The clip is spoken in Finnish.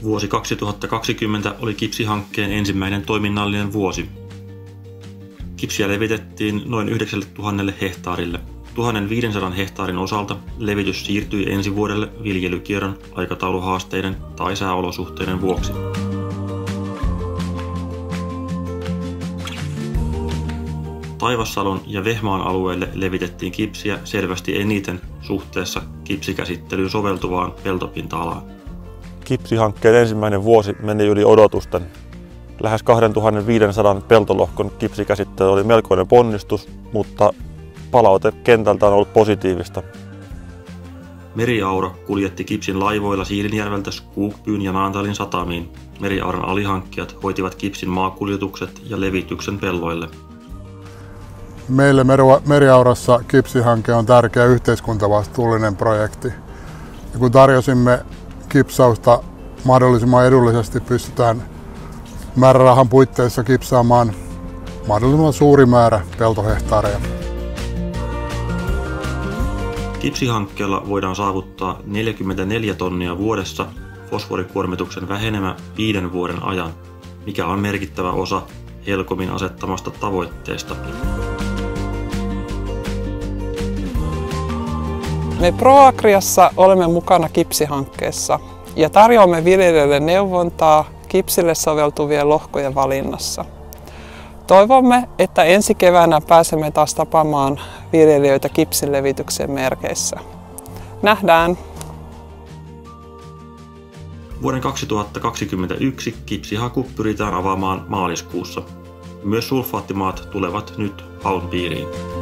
Vuosi 2020 oli kipsihankkeen ensimmäinen toiminnallinen vuosi. Kipsiä levitettiin noin 9000 hehtaarille. 1500 hehtaarin osalta levitys siirtyi ensi vuodelle viljelykierron aikatauluhaasteiden tai sääolosuhteiden vuoksi. Taivassalon ja Vehmaan alueelle levitettiin kipsiä selvästi eniten suhteessa kipsikäsittelyyn soveltuvaan peltopinta-alaan. Kipsihankkeen ensimmäinen vuosi meni yli odotusten. Lähes 2500 peltolohkon kipsikäsittely oli melkoinen ponnistus, mutta palaute kentältä on ollut positiivista. Meriaura kuljetti kipsin laivoilla Siilinjärveltä Skogbyn ja Naantalin satamiin. Meriauran alihankkijat hoitivat kipsin maakuljetukset ja levityksen pelloille. Meille Meriaurassa kipsihanke on tärkeä yhteiskuntavastuullinen projekti. Ja kun tarjosimme kipsausta mahdollisimman edullisesti, pystytään määrärahan puitteissa kipsaamaan mahdollisimman suuri määrä peltohehtaareja. Kipsihankkeella voidaan saavuttaa 44 tonnia vuodessa fosforikuormituksen vähenemä 5 vuoden ajan, mikä on merkittävä osa HELCOMin asettamasta tavoitteesta. Me ProAgriassa olemme mukana kipsihankkeessa ja tarjoamme viljelijöille neuvontaa kipsille soveltuvien lohkojen valinnassa. Toivomme, että ensi keväänä pääsemme taas tapaamaan viljelijöitä kipsilevityksen merkeissä. Nähdään! Vuoden 2021 kipsihaku pyritään avaamaan maaliskuussa. Myös sulfaattimaat tulevat nyt haun piiriin.